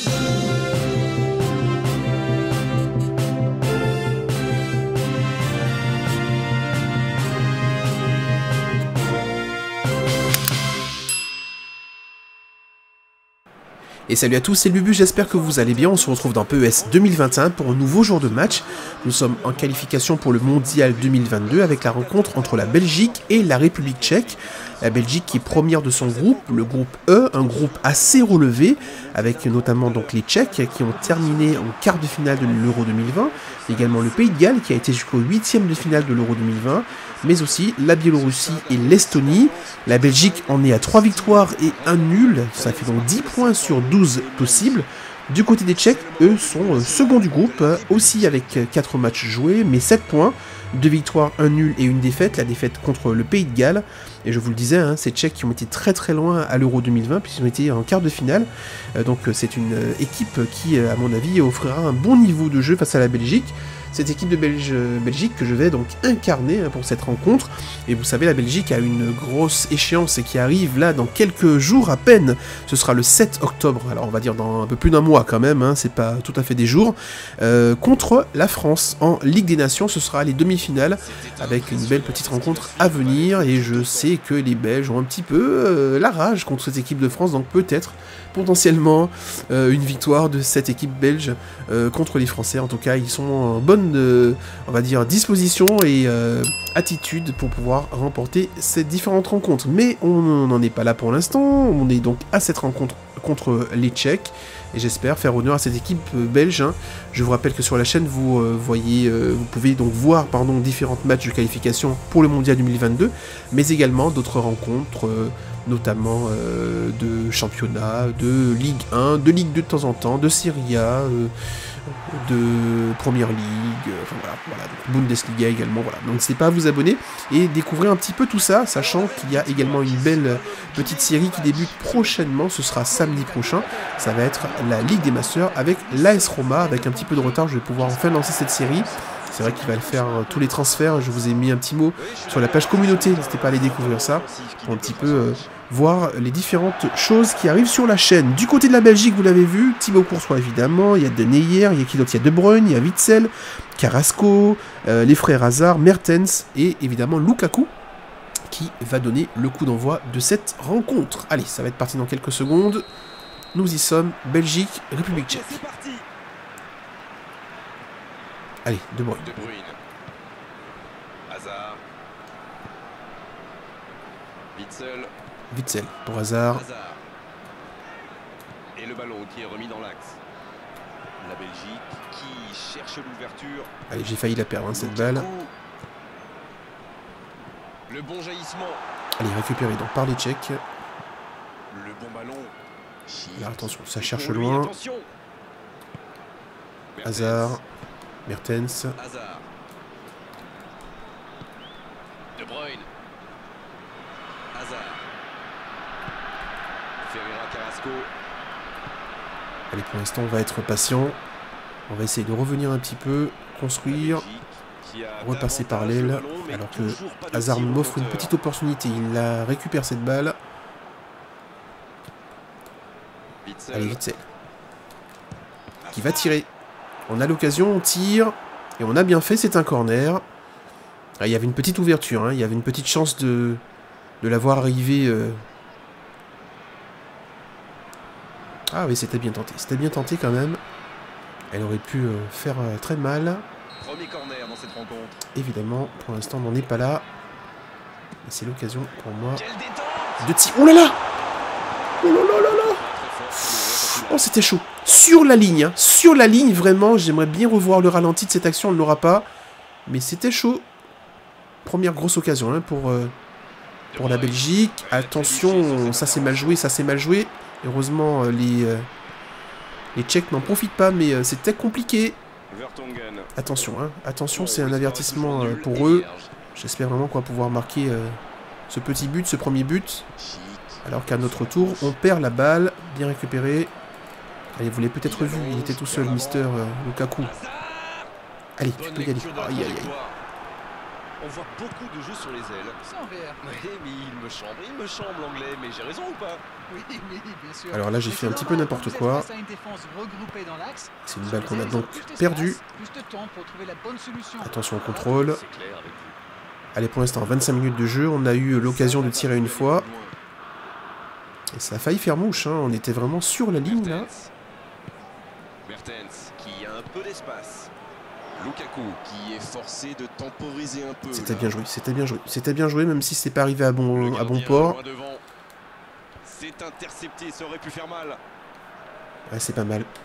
Et salut à tous, c'est Bubu, j'espère que vous allez bien. On se retrouve dans PES 2021 pour un nouveau jour de match. Nous sommes en qualification pour le Mondial 2022 avec la rencontre entre la Belgique et la République tchèque. La Belgique qui est première de son groupe, le groupe E, un groupe assez relevé, avec notamment donc les Tchèques qui ont terminé en quart de finale de l'Euro 2020, également le Pays de Galles qui a été jusqu'au 8e de finale de l'Euro 2020, mais aussi la Biélorussie et l'Estonie. La Belgique en est à 3 victoires et 1 nul, ça fait donc 10 points sur 12 possibles. Du côté des Tchèques, eux sont second du groupe, aussi avec 4 matchs joués, mais 7 points, 2 victoires, 1 nul et une défaite, la défaite contre le Pays de Galles. Et je vous le disais, hein, ces Tchèques qui ont été très très loin à l'Euro 2020, puisqu'ils ont été en quart de finale. Donc c'est une équipe qui, à mon avis, offrira un bon niveau de jeu face à la Belgique. Cette équipe de Belgique que je vais donc incarner pour cette rencontre. Et vous savez, la Belgique a une grosse échéance qui arrive là dans quelques jours à peine. Ce sera le 7 octobre, alors on va dire dans un peu plus d'un mois quand même, hein, c'est pas tout à fait des jours, contre la France en Ligue des Nations. Ce sera les demi-finales avec une belle petite rencontre à venir. Et je sais que les Belges ont un petit peu la rage contre cette équipe de France, donc peut-être potentiellement une victoire de cette équipe belge contre les Français. En tout cas, ils sont en bonne on va dire disposition et attitude pour pouvoir remporter ces différentes rencontres. Mais on n'en est pas là pour l'instant, on est donc à cette rencontre contre les Tchèques, et j'espère faire honneur à cette équipe belge. Hein. Je vous rappelle que sur la chaîne, vous pouvez donc voir différents matchs de qualification pour le Mondial 2022, mais également d'autres rencontres, notamment de championnat, de Ligue 1, de Ligue 2 de temps en temps, de Serie A, de Première Ligue, enfin voilà, donc Bundesliga également, voilà. Donc n'hésitez pas à vous abonner et découvrir un petit peu tout ça, sachant qu'il y a également une belle petite série qui débute prochainement, ce sera samedi prochain, ça va être la Ligue des Masters avec l'AS Roma. Avec un petit peu de retard, je vais pouvoir enfin lancer cette série. C'est vrai qu'il va le faire tous les transferts, je vous ai mis un petit mot sur la page communauté, n'hésitez pas à aller découvrir ça, pour un petit peu voir les différentes choses qui arrivent sur la chaîne. Du côté de la Belgique, vous l'avez vu, Thibaut Courtois évidemment, il y a Deneyer, il y a qui d'autre, il y a De Bruyne, il y a Witsel, Carrasco, les frères Hazard, Mertens et évidemment Lukaku, qui va donner le coup d'envoi de cette rencontre. Allez, ça va être parti dans quelques secondes. Nous y sommes, Belgique, République tchèque. Allez, De Bruyne. Hazard. Witsel pour Hazard. Et le ballon qui est remis dans l'axe. La Belgique qui cherche l'ouverture. Allez, j'ai failli la perdre, hein, cette balle. Le bon jaillissement. Allez, récupéré donc par les Tchèques. Le bon ballon. Là, attention, ça cherche loin. Hazard. Mertens. Hazard. De Bruyne. Hazard. Ferreira, Carrasco. Allez, pour l'instant, on va être patient. On va essayer de revenir un petit peu, construire, repasser par l'aile, alors que Hazard m'offre une petite opportunité. Il la récupère cette balle. Allez, Witsel. Qui va tirer. On a l'occasion, on tire, et on a bien fait, c'est un corner. Ah, il y avait une petite ouverture, hein, il y avait une petite chance de la voir arriver. Ah oui, c'était bien tenté quand même. Elle aurait pu faire très mal. Premier corner dans cette rencontre. Évidemment, pour l'instant, on n'en est pas là. Mais c'est l'occasion pour moi de tirer. Oh là là! Oh là là là là! Oh, c'était chaud. Sur la ligne, hein. Sur la ligne, vraiment, j'aimerais bien revoir le ralenti de cette action, on ne l'aura pas. Mais c'était chaud. Première grosse occasion hein, pour la Belgique. Attention, ça c'est mal joué, ça c'est mal joué. Heureusement, les Tchèques n'en profitent pas, mais c'était compliqué. Attention, hein. Attention, c'est un avertissement pour eux. J'espère vraiment qu'on va pouvoir marquer ce petit but, ce premier but. Alors qu'à notre tour, on perd la balle. Bien récupéré. Allez, vous l'avez peut-être vu, il était tout seul, Mister Lukaku. Allez, tu peux y aller. Aïe, aïe, aïe. On voit beaucoup de jeux sur les ailes. Sans rire. Oui, mais il me chambre l'anglais, mais j'ai raison ou pas? Oui, bien sûr. Alors là, j'ai fait un petit peu n'importe quoi. C'est une balle qu'on a donc perdue. Attention au contrôle. C'est clair avec vous. Allez, pour l'instant, 25 minutes de jeu. On a eu l'occasion de tirer une fois. Et ça a failli faire mouche, hein. On était vraiment sur la ligne, là. Mertens, qui a un peu d'espace. Lukaku, qui est forcé de temporiser un peu. C'était bien joué, c'était bien joué. C'était bien joué, même si c'est pas arrivé à bon gardien port. loin devant. C'est intercepté, ça aurait pu faire mal. Ouais, c'est pas mal.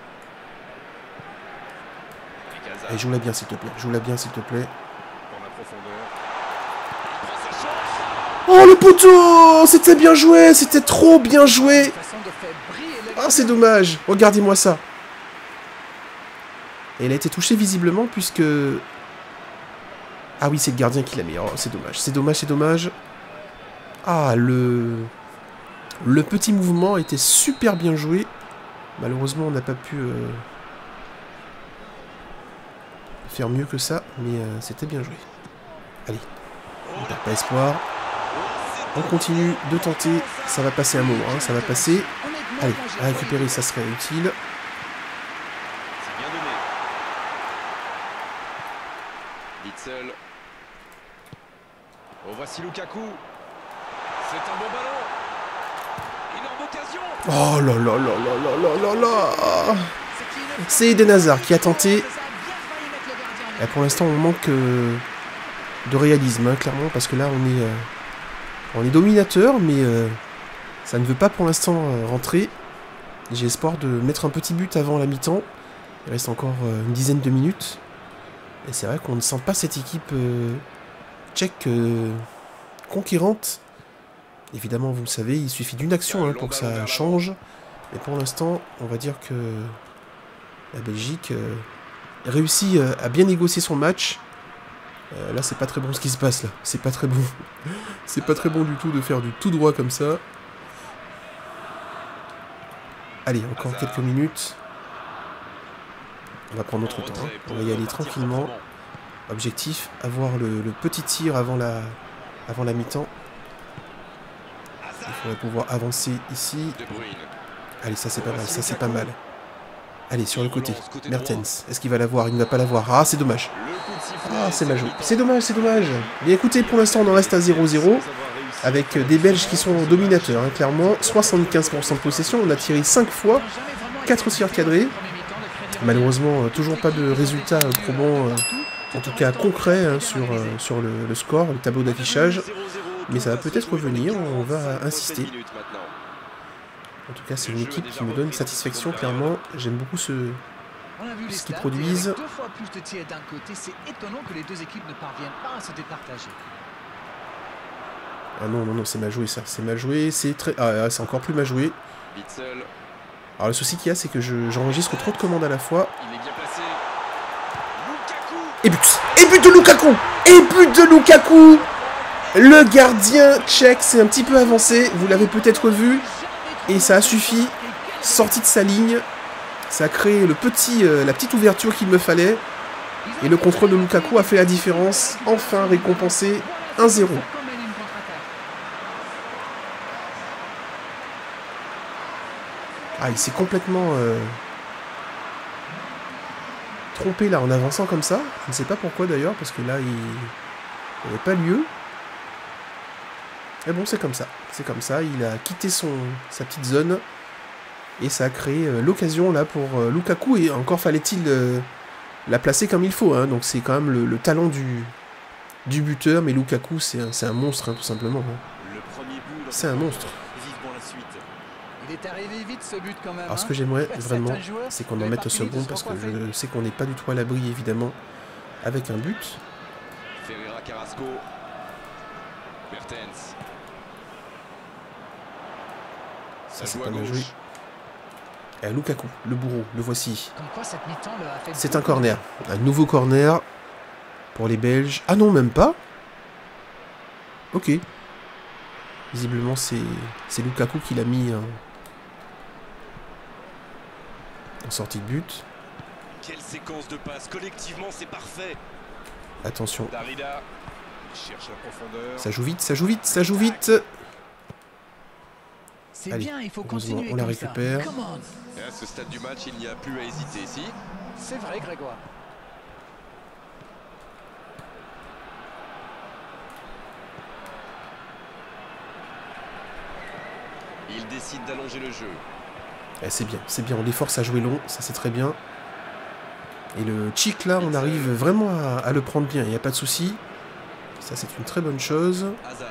Allez, joue-la bien, s'il te plaît. Joue-la bien, s'il te plaît. Dans la profondeur. Il prend sa chance. Oh, le poteau! C'était bien joué, c'était trop bien joué. Ah, c'est dommage. Regardez-moi ça. Et il a été touché visiblement puisque... Ah oui, c'est le gardien qui l'a mis. Oh, c'est dommage, c'est dommage, c'est dommage. Ah, le petit mouvement était super bien joué. Malheureusement, on n'a pas pu faire mieux que ça, mais c'était bien joué. Allez, on perd pas espoir. On continue de tenter. Ça va passer un moment, hein, ça va passer. Allez, à récupérer, ça serait utile. Witsel. Oh, voici Lukaku. C'est un bon ballon. Énorme occasion. Oh là là là là là là là là. C'est Eden Hazard qui a tenté. Et pour l'instant, on manque de réalisme, hein, clairement, parce que là, on est dominateur, mais ça ne veut pas pour l'instant rentrer. J'ai espoir de mettre un petit but avant la mi-temps. Il reste encore une dizaine de minutes. Et c'est vrai qu'on ne sent pas cette équipe tchèque conquérante. Évidemment, vous le savez, il suffit d'une action hein, pour que ça change. Mais pour l'instant, on va dire que la Belgique réussit à bien négocier son match. Là, c'est pas très bon ce qui se passe, là. C'est pas très bon. C'est pas très bon du tout de faire du tout droit comme ça. Allez, encore quelques minutes. On va prendre notre temps, hein. On va y aller tranquillement. Objectif, avoir le petit tir avant la mi-temps. Il faudrait pouvoir avancer ici. Allez, ça c'est pas mal, ça c'est pas mal. Allez, sur le côté. Mertens, est-ce qu'il va l'avoir? Il ne va pas l'avoir. Ah, c'est dommage. Ah, c'est mal joué. C'est dommage, c'est dommage. Mais écoutez, pour l'instant, on en reste à 0-0. Avec des Belges qui sont dominateurs, hein, clairement. 75% de possession. On a tiré 5 fois. 4 tirs cadrés. Malheureusement, toujours pas de résultat probant, en tout cas concret, hein, sur le score, le tableau d'affichage. Mais ça va peut-être revenir, on va insister. En tout cas, c'est une équipe qui me donne satisfaction, clairement. J'aime beaucoup ce qu'ils produisent. Ah non, non, non, c'est mal joué ça. C'est mal joué, c'est très... Ah, c'est encore plus mal joué. Alors le souci qu'il y a, c'est que j'enregistre trop de commandes à la fois. Et but! Et but de Lukaku! Et but de Lukaku! Le gardien tchèque s'est un petit peu avancé, vous l'avez peut-être vu. Et ça a suffi. Sorti de sa ligne. Ça a créé la petite ouverture qu'il me fallait. Et le contrôle de Lukaku a fait la différence. Enfin récompensé 1-0. Ah, il s'est complètement trompé là en avançant comme ça. Je ne sais pas pourquoi d'ailleurs, parce que là, il n'y avait pas lieu. Mais bon, c'est comme ça. C'est comme ça. Il a quitté sa petite zone. Et ça a créé l'occasion là pour Lukaku. Et encore fallait-il la placer comme il faut. Hein. Donc c'est quand même le talent du buteur. Mais Lukaku, c'est un monstre, hein, tout simplement. Hein. C'est un monstre. Il est arrivé vite ce but quand même. Alors ce que j'aimerais vraiment, c'est qu'on en mette ce bon, parce que je sais qu'on n'est pas du tout à l'abri, évidemment, avec un but. Ferreira Carrasco. Mertens. Ça c'est pas mal joué. Et Lukaku, le bourreau, le voici. C'est un corner. Un nouveau corner pour les Belges. Ah non, même pas. Ok. Visiblement, c'est Lukaku qui l'a mis en sortie de but. Quelle séquence de passes, collectivement c'est parfait. Attention. Darida. cherche la profondeur. Ça joue vite, ça joue vite, ça joue vite. C'est Allez, bien, il faut heureusement, continuer on la comme ça. récupère. Come on. Et à ce stade du match, il n'y a plus à hésiter ici. C'est vrai, Grégoire. Il décide d'allonger le jeu. C'est bien, on les force à jouer long, ça c'est très bien. Et le chic là, on arrive vraiment à le prendre bien, il n'y a pas de souci. Ça c'est une très bonne chose. Hazard.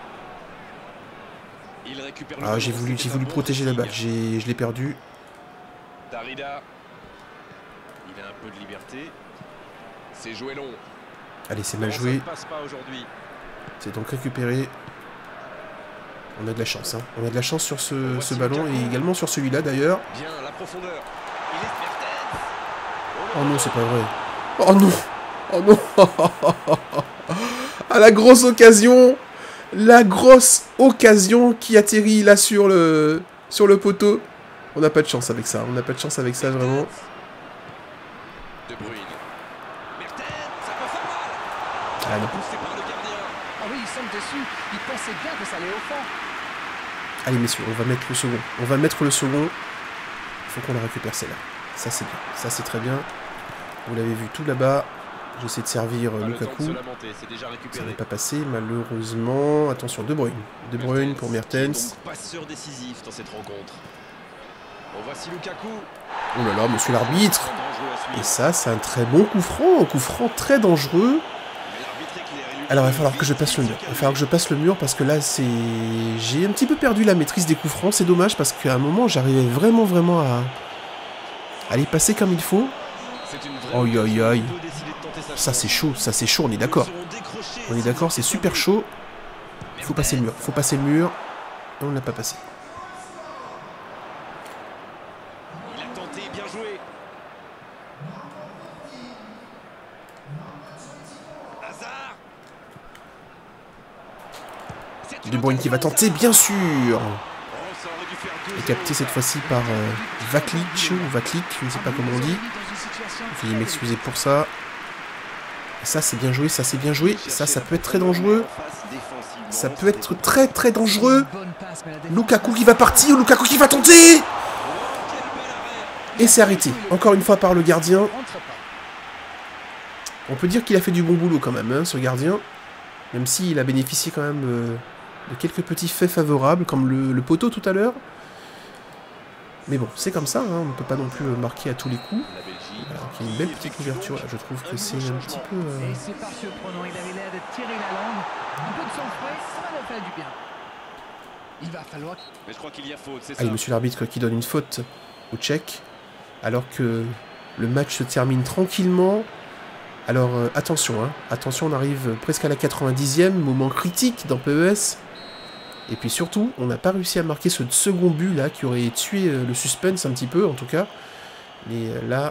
Il récupère le Ah, ballon, j'ai voulu c'était un bon protéger la balle, pressing. je l'ai perdu. Darida. Il a un peu de liberté. C'est joué long. Allez, c'est mal Non, ça joué, ne passe pas aujourd'hui. c'est donc récupéré. On a de la chance, hein. On a de la chance sur ce ballon et également sur celui-là d'ailleurs. Bien, la profondeur. Il est Mertens. Oh non, c'est pas vrai. Oh non. Oh non. Ah, la grosse occasion. La grosse occasion qui atterrit là sur le poteau. On n'a pas de chance avec ça. On n'a pas de chance avec ça vraiment. De Bruyne. Mertens, ça peut faire mal. Ah non. Poussé par le gardien. Ah oui, il semble dessus. Il pensait bien que ça allait au fond. Allez messieurs, on va mettre le second. On va mettre le second. Il faut qu'on la récupère celle-là. Ça c'est bien. Ça c'est très bien. Vous l'avez vu tout là-bas. J'essaie de servir Pas le temps de Lukaku. se lamenter, c'est déjà Ça récupéré. n'est pas passé malheureusement. Attention, De Bruyne. De Bruyne pour Mertens. Donc passeur décisif dans cette rencontre. Bon, voici Lukaku. Oh là là, monsieur l'arbitre. Très dangereux à suivre. Et ça, c'est un très bon coup franc très dangereux. Mais l'arbitre est clair, il lui Alors, il va dit falloir que je vite, passe le vite mur. se Il va falloir que je passe le mur parce que là, j'ai un petit peu perdu la maîtrise des coups francs. C'est dommage parce qu'à un moment, j'arrivais vraiment à les passer comme il faut. C'est une vraie Aïe, aïe, occasion, aïe. il peut décider de tenter sa Ça, chance. c'est chaud, on est d'accord. Ils seront décrochés, On est c'est d'accord, c'est super chaud. Il faut passer le mur. Faut passer le mur. Et on ne l'a pas passé. Il a tenté, bien joué. Hazard. C'est une De Bruyne qui va occasion, tenter, bien sûr. Oh, ça aurait dû faire 2-0. Et capté cette fois-ci par Vaklic ou Vaklic, je ne sais pas comment on dit. Veuillez m'excuser pour ça. Et ça c'est bien joué, ça c'est bien joué. Ça peut être très dangereux. Ça peut être très dangereux. Lukaku qui va partir, Lukaku qui va tenter. Et c'est arrêté, encore une fois par le gardien. On peut dire qu'il a fait du bon boulot quand même, hein, ce gardien. Même s'il a bénéficié quand même de quelques petits faits favorables, comme le poteau tout à l'heure. Mais bon, c'est comme ça, hein, on ne peut pas non plus marquer à tous les coups. La Belgique. Alors qu'il y a une belle petite ouverture là, je trouve que c'est un petit peu... Et c'est pas surprenant, il avait l'air de tirer la langue. Un peu de sang frais, ça va faire du bien. Il va falloir... Mais je crois qu'il y a faute, c'est ça. Allez, monsieur l'arbitre qui donne une faute au Tchèque, alors que le match se termine tranquillement. Alors attention, hein, attention, on arrive presque à la 90e, moment critique dans PES. Et puis surtout, on n'a pas réussi à marquer ce second but là, qui aurait tué le suspense un petit peu en tout cas. Mais là,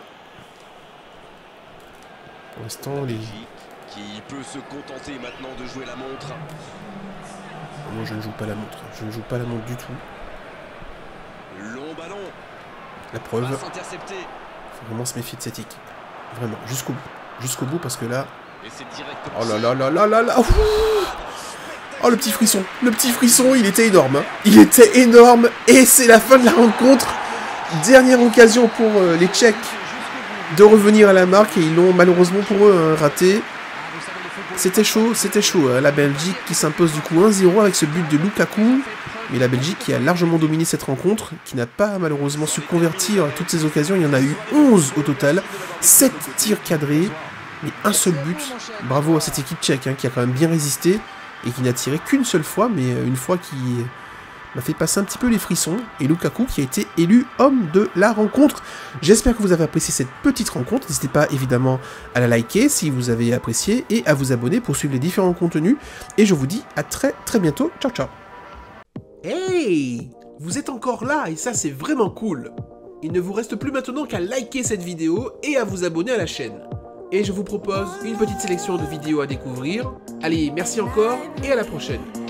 pour l'instant, La les... Belgique qui peut se contenter maintenant de jouer la montre. Non, je ne joue pas la montre, je ne joue pas la montre du tout. Long ballon. La preuve, Passe interceptée. faut vraiment se méfier de cette équipe. Vraiment, jusqu'au bout parce que là... Et c'est directement. Oh là là là là là là. Ouh. Oh le petit frisson, il était énorme. Hein. Il était énorme et c'est la fin de la rencontre. Dernière occasion pour les Tchèques de revenir à la marque et ils l'ont malheureusement pour eux raté. C'était chaud, hein. La Belgique qui s'impose du coup 1-0 avec ce but de Lukaku. Mais la Belgique qui a largement dominé cette rencontre, qui n'a pas malheureusement su convertir toutes ces occasions. Il y en a eu 11 au total, 7 tirs cadrés, mais un seul but. Bravo à cette équipe tchèque hein, qui a quand même bien résisté et qui n'a tiré qu'une seule fois, mais une fois qui m'a fait passer un petit peu les frissons. Et Lukaku qui a été élu homme de la rencontre. J'espère que vous avez apprécié cette petite rencontre. N'hésitez pas évidemment à la liker si vous avez apprécié et à vous abonner pour suivre les différents contenus. Et je vous dis à très bientôt. Ciao ciao. Hey! Vous êtes encore là et ça c'est vraiment cool. Il ne vous reste plus maintenant qu'à liker cette vidéo et à vous abonner à la chaîne. Et je vous propose une petite sélection de vidéos à découvrir. Allez, merci encore et à la prochaine.